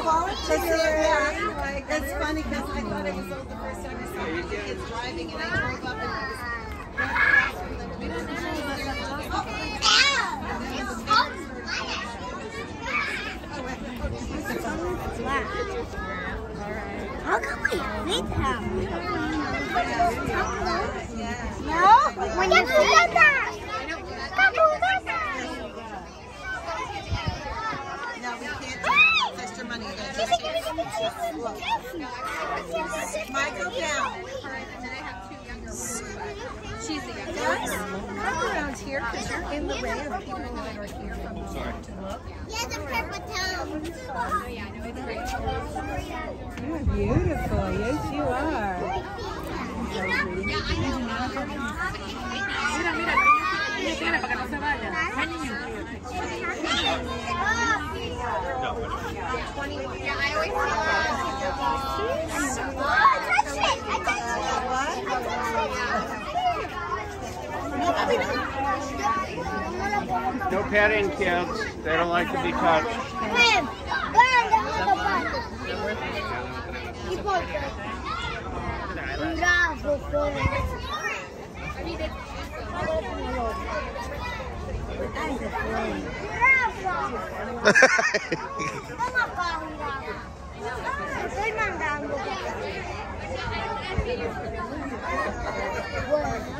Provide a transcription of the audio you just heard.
It's funny because I thought it was old the first time I saw the kids driving and I drove up and I was right across from them. We didn't know how come we feed him? No? When you feed that! No, we can't do extra money. Michael down. She's the youngest. Come around here because you're in the way of people that are here from the start to look. Yeah, the purple town. You're beautiful. Yes, you are. Mira, para que no se vaya. Ay, niño. No petting, kids. They don't like to be touched. Estoy mandando.